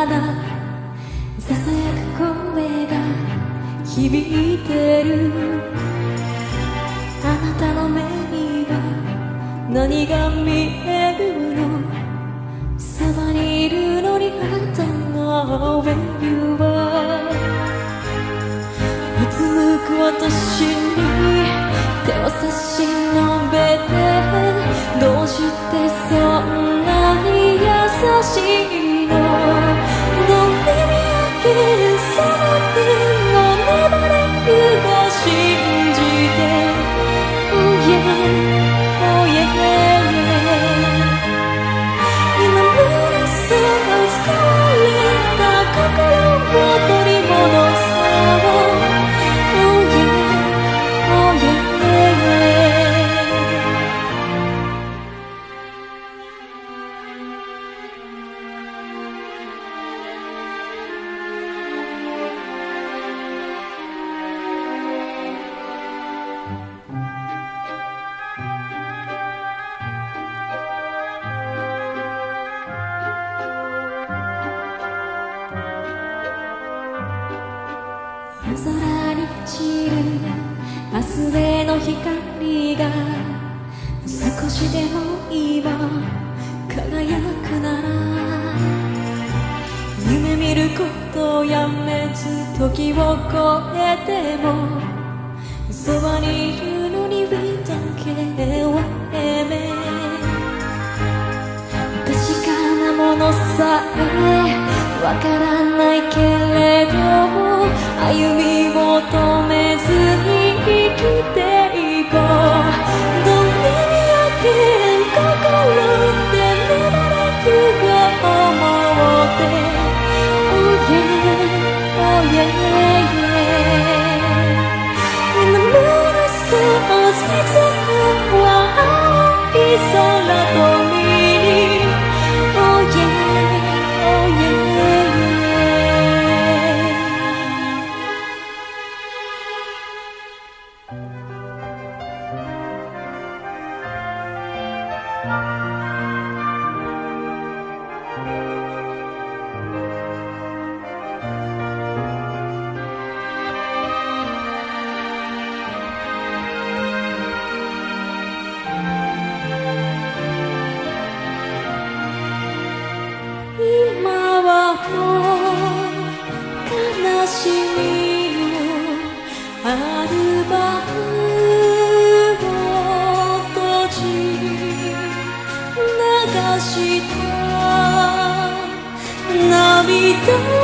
だささやく声が響いてる。あなたの目には何が見えるの？そばにいるのにI don't know where you are。うつむく私に手を差し伸べて、どうしてそんなに優しいの？ Don't leave me again、 その手を粘れると信じて Oh yeah Oh yeah 今胸その疲れた心を取り戻そう。Oh yeah Oh yeah。夜空に散る明日への光が少しでも今輝くなら、夢見ることをやめず時を越えてもそばにいるのに We don't care what I mean。 確かなものさえわからないけれど歩みを止めずに生きていこう。 Don't leave me again 心で粘れると思って Oh yeah Oh yeah yeah。 今胸少しずつは青い空と海に Oh yeah Oh yeah。今はもう悲しみのアルバムを閉じ流した涙